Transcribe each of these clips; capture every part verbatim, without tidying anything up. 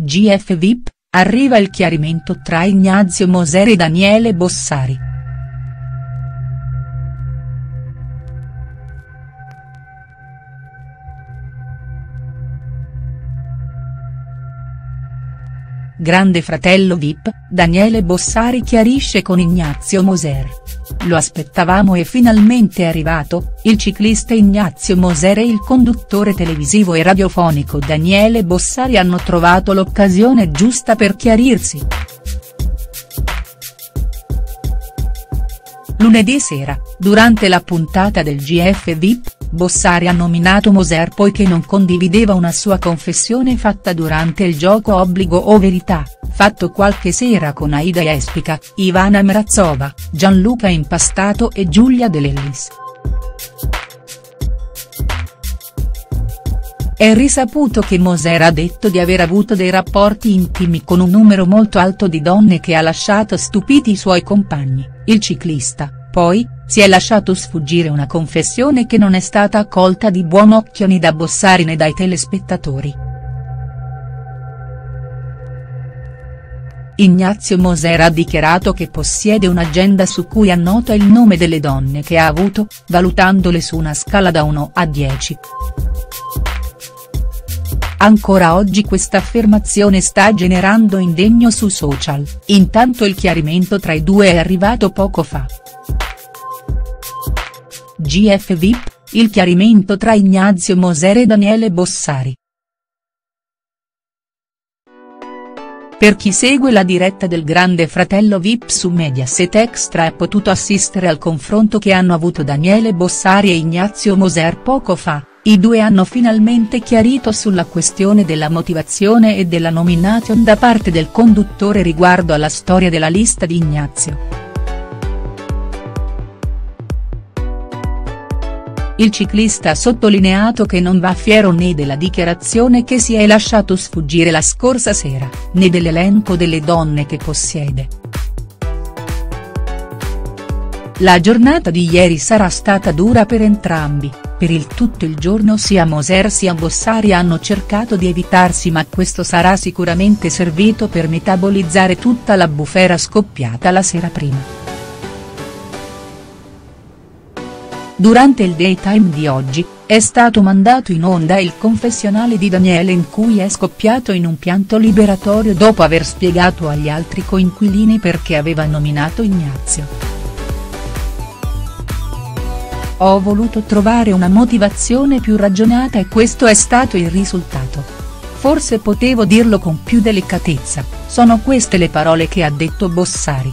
G F V I P, arriva il chiarimento tra Ignazio Moser e Daniele Bossari. Grande fratello V I P, Daniele Bossari chiarisce con Ignazio Moser. Lo aspettavamo e finalmente è arrivato, il ciclista Ignazio Moser e il conduttore televisivo e radiofonico Daniele Bossari hanno trovato l'occasione giusta per chiarirsi. Lunedì sera, durante la puntata del G F V I P, Bossari ha nominato Moser poiché non condivideva una sua confessione fatta durante il gioco Obbligo o Verità, fatto qualche sera con Aida Jespica, Ivana Mrazova, Gianluca Impastato e Giulia De Lellis. È risaputo che Moser ha detto di aver avuto dei rapporti intimi con un numero molto alto di donne che ha lasciato stupiti i suoi compagni, il ciclista, poi, si è lasciato sfuggire una confessione che non è stata accolta di buon occhio né da Bossari né dai telespettatori. Ignazio Moser ha dichiarato che possiede un'agenda su cui annota il nome delle donne che ha avuto, valutandole su una scala da uno a dieci. Ancora oggi questa affermazione sta generando indegno su social, intanto il chiarimento tra i due è arrivato poco fa. G F V I P, il chiarimento tra Ignazio Moser e Daniele Bossari. Per chi segue la diretta del Grande Fratello V I P su Mediaset Extra ha potuto assistere al confronto che hanno avuto Daniele Bossari e Ignazio Moser poco fa, i due hanno finalmente chiarito sulla questione della motivazione e della nomination da parte del conduttore riguardo alla storia della lista di Ignazio. Il ciclista ha sottolineato che non va fiero né della dichiarazione che si è lasciato sfuggire la scorsa sera, né dell'elenco delle donne che possiede. La giornata di ieri sarà stata dura per entrambi, per il tutto il giorno sia Moser sia Bossari hanno cercato di evitarsi ma questo sarà sicuramente servito per metabolizzare tutta la bufera scoppiata la sera prima. Durante il daytime di oggi, è stato mandato in onda il confessionale di Daniele in cui è scoppiato in un pianto liberatorio dopo aver spiegato agli altri coinquilini perché aveva nominato Ignazio. Ho voluto trovare una motivazione più ragionata e questo è stato il risultato. Forse potevo dirlo con più delicatezza, sono queste le parole che ha detto Bossari.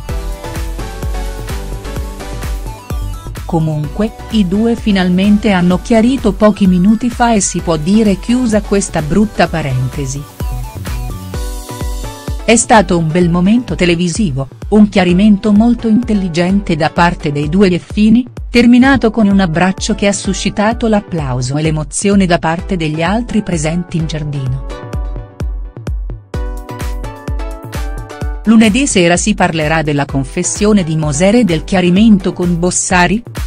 Comunque, i due finalmente hanno chiarito pochi minuti fa e si può dire chiusa questa brutta parentesi. È stato un bel momento televisivo, un chiarimento molto intelligente da parte dei due Jeffini, terminato con un abbraccio che ha suscitato l'applauso e l'emozione da parte degli altri presenti in giardino. Lunedì sera si parlerà della confessione di Moser e del chiarimento con Bossari?